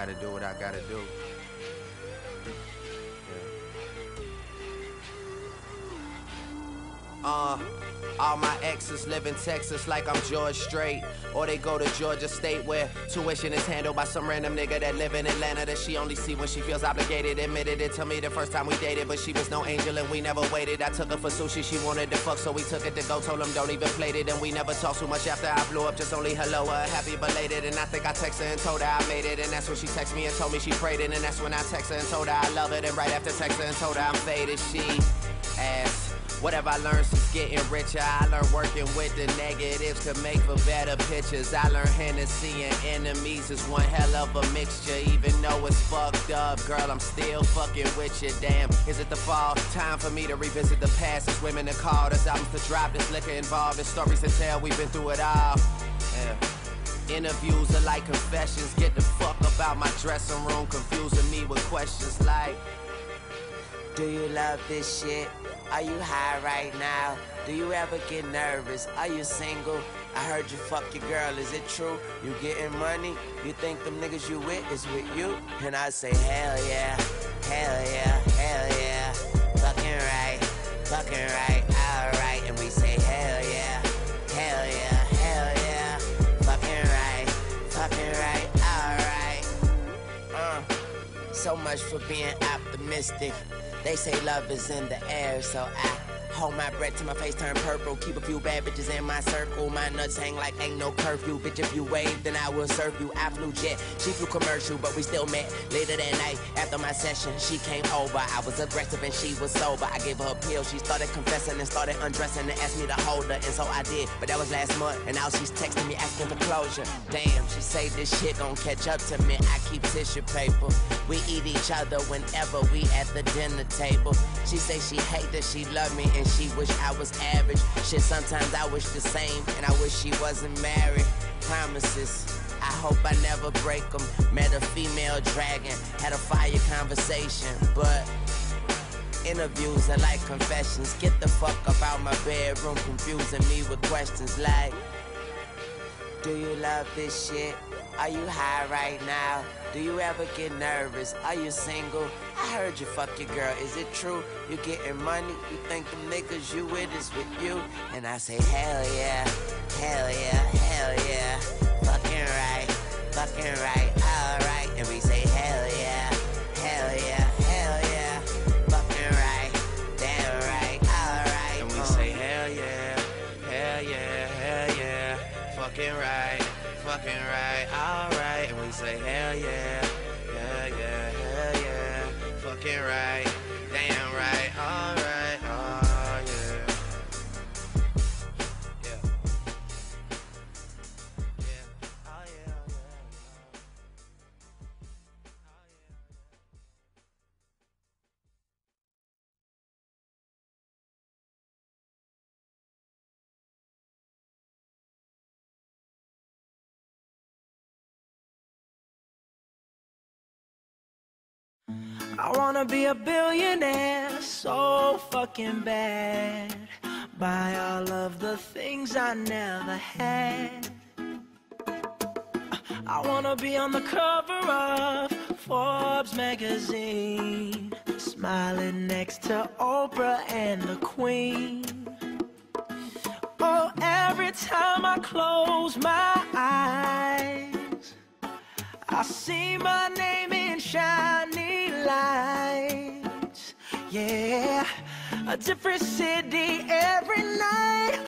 gotta do what I gotta do. All my exes live in Texas like I'm George Strait, or they go to Georgia State where tuition is handled by some random nigga that live in Atlanta that she only see when she feels obligated. Admitted it to me the first time we dated, but she was no angel and we never waited. I took her for sushi, she wanted to fuck, so we took it to go. Told him don't even plate it, and we never talked too much after I blew up. Just only hello, happy belated. And I think I texted her and told her I made it, and that's when she texted me and told me she prayed it. And that's when I texted her and told her I love it. And right after texting her and told her I'm faded, she asked, whatever I learned since getting richer, I learned working with the negatives to make for better pictures. I learned Hennessy and enemies is one hell of a mixture. Even though it's fucked up, girl, I'm still fucking with you. Damn, is it the fall? Time for me to revisit the past. There's women to call, there's albums to drop, there's liquor involved, there's stories to tell, we've been through it all. Yeah. Interviews are like confessions. Get the fuck up out my dressing room, confusing me with questions like, do you love this shit? Are you high right now? Do you ever get nervous? Are you single? I heard you fuck your girl, is it true? You getting money? You think them niggas you with is with you? And I say hell yeah, hell yeah, hell yeah. Fucking right, alright. And we say hell yeah, hell yeah, hell yeah. Fucking right, alright. So much for being optimistic. They say love is in the air, so I hold my breath till my face turn purple. Keep a few bad bitches in my circle. My nuts hang like ain't no curfew. Bitch, if you wave, then I will serve you. I flew jet, she flew commercial, but we still met. Later that night, after my session, she came over. I was aggressive and she was sober. I gave her a pill, she started confessing and started undressing and asked me to hold her, and so I did. But that was last month, and now she's texting me asking for closure. Damn, she say this shit gon' catch up to me. I keep tissue paper. We eat each other whenever we at the dinner table. She say she hate that she love me and she wish I was average. Shit, sometimes I wish the same and I wish she wasn't married. Promises, I hope I never break them. Met a female dragon, had a fire conversation, but interviews are like confessions. Get the fuck up out my bedroom, confusing me with questions like, do you love this shit? Are you high right now? Do you ever get nervous? Are you single? I heard you fuck your girl, is it true? You getting money? You think the niggas you with is with you? And I say hell yeah, hell yeah, hell yeah. Fucking right, alright. And we say hell yeah, hell yeah, hell yeah. Fucking right, damn right, alright. And we say hell yeah, hell yeah, hell yeah. Fucking right, alright. And we say hell yeah, yeah, yeah, hell yeah. Fucking right, damn right, alright, oh yeah. Yeah. Yeah, oh yeah, oh yeah. I wanna be a billionaire so fucking bad. Buy all of the things I never had. I wanna be on the cover of Forbes magazine, smiling next to Oprah and the Queen. Oh, every time I close my eyes, I see my name in shiny lights. Yeah, a different city every night.